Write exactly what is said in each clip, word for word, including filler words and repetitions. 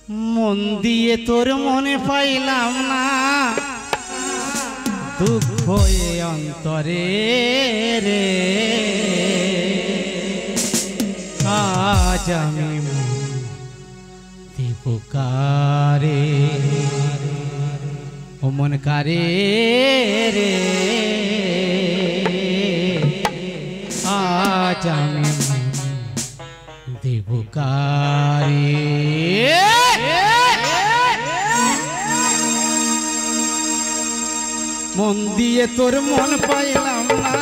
मन दिए तोर मने पाइलाम ना दुख होए अंतरे रे आज आमी मन দিব কারে ও মন কারে রে আজ আমি দিব কারে মন দিয়ে তোর মন পাইলাম না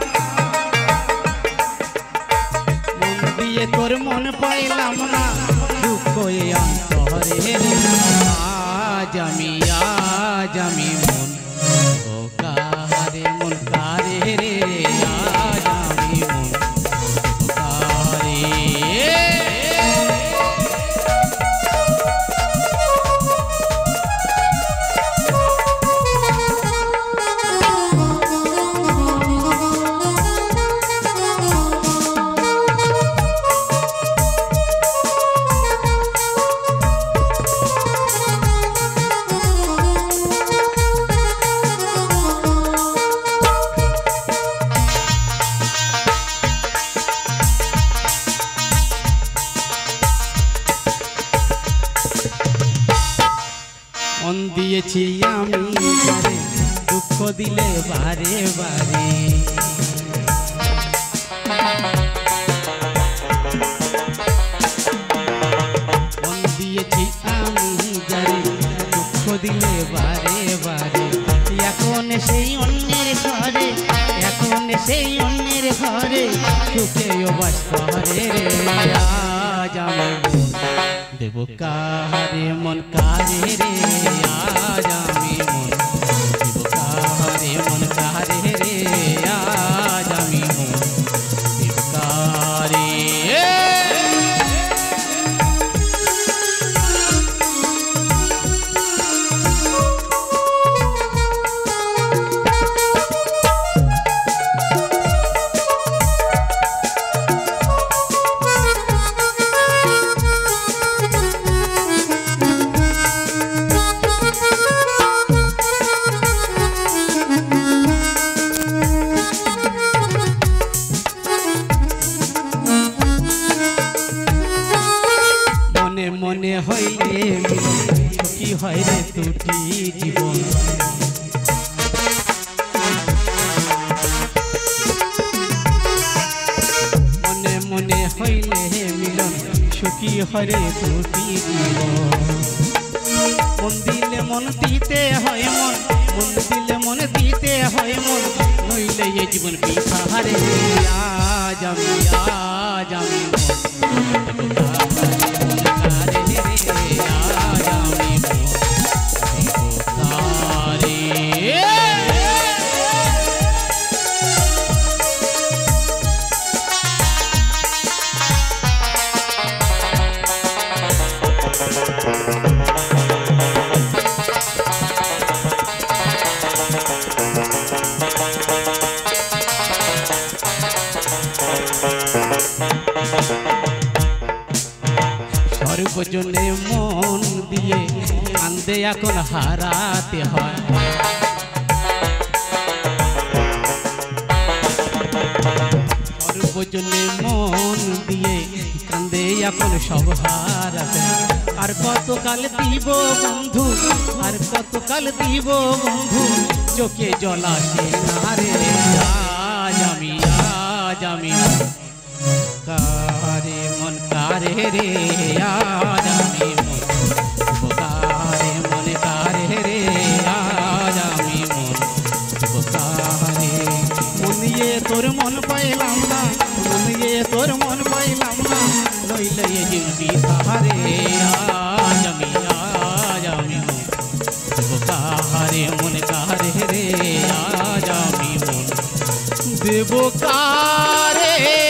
মন দিয়ে তোর মন পাইলাম না দুঃখ এই অন্তরে রে আজ আমি আজ আমি মন ও কারে মন কারে রে আজ আমি মন কারে मन दिएছি আমি বারে দুঃখ দিলে বারে বারে मन দিয়েছি আমি যারে দুঃখ দিলে বারে বারে এখন সেই অন্যের ঘরে এখন সেই অন্যের ঘরে সুখে বাস করে রে আজ আমি দেব কারে মন কারে রে আজ আমি মন দেব কারে মন কারে রে আজ আমি মন দেব কারে মনে হইলে কি হয় রে দুটি জীবন মনে মনে হইলে মিলন সুখী হয় রে দুটি জীবন মন দিলে মন দিতে হয় মন মন দিলে মন দিতে হয় মন নইলে এই জীবন বিহারে আজ আমি আজ আমি সর্বজনে মন দিয়ে কান্দে এখন হারাতে হয় সর্বজনে মন দিয়ে কান্দে এখন সব হারাতে আর কতকাল দিব বন্ধু আর কতকাল দিব বন্ধু চোখে জল আসে না রে আজ আমি আজ আমি কারে মন কারে রে আজ আমি মন কারে মন কারে রে আজ আমি মন কারে মন ইয়ে তোর মন পাইলাম না মন ইয়ে তোর মন পাইলাম না নইলে এ জিবি কারে আজ আমি আজ আমি মন কারে মন কারে রে আজ আমি মন দেব কারে